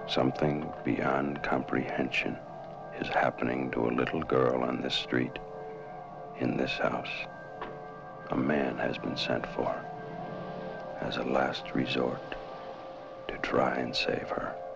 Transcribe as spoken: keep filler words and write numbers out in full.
Something beyond comprehension is happening to a little girl on this street, in this house. A man has been sent for as a last resort to try and save her.